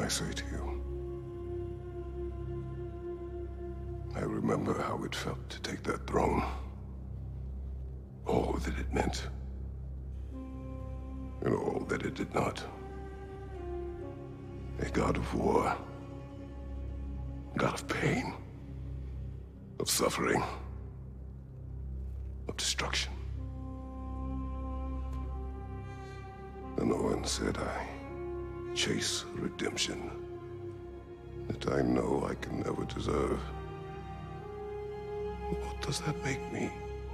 I say to you, I remember how it felt to take that throne. All that it meant, and all that it did not. A god of war, a god of pain, of suffering, of destruction. And Owen said I chase redemption that I know I can never deserve. What does that make me?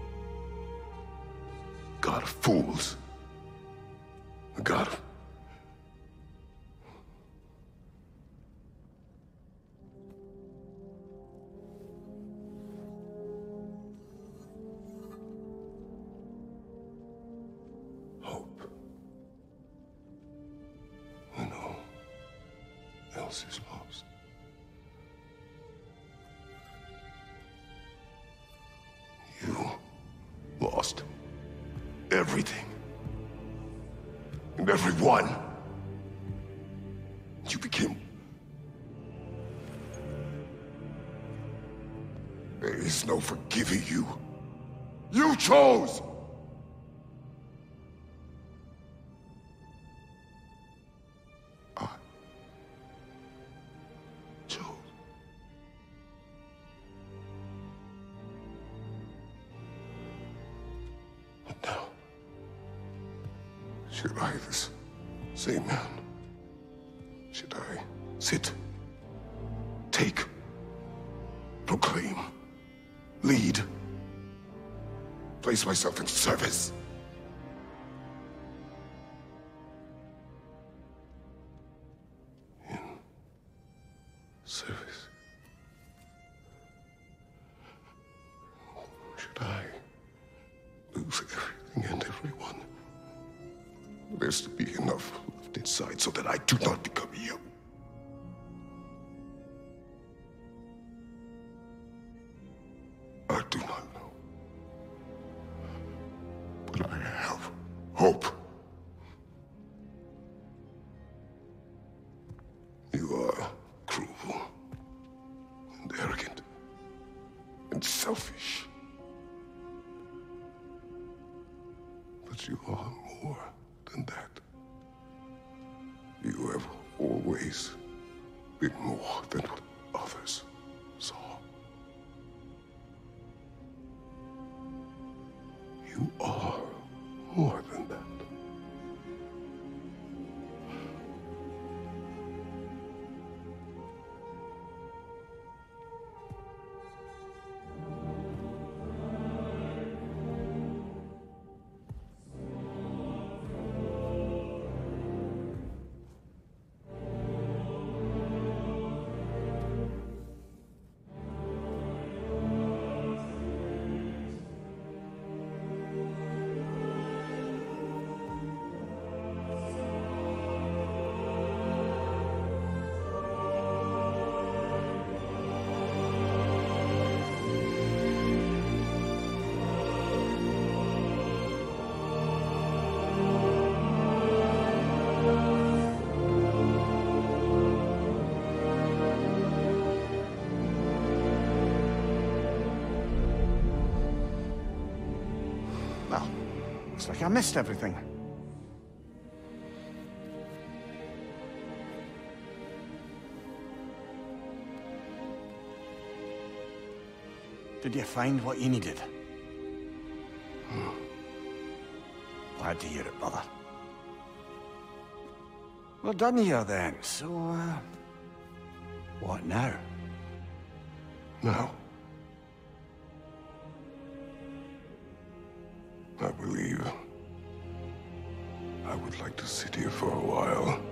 God of fools. A god of... hope. When all else is lost. You lost everything. And everyone. You became... There is no forgiving you. You chose! I chose. But now, should I, this same man, should I sit, take, proclaim, lead, place myself in service? In service? Should I lose everything and everyone? There's to be enough left inside so that I do not become you. I do not know. But I have hope. You are cruel and arrogant and selfish. But you are more than that. You have always been more than what others saw. You are more than that. Well, looks like I missed everything. Did you find what you needed? Glad to hear it, brother. We're done here then, so, what now? Now, I believe I would like to sit here for a while.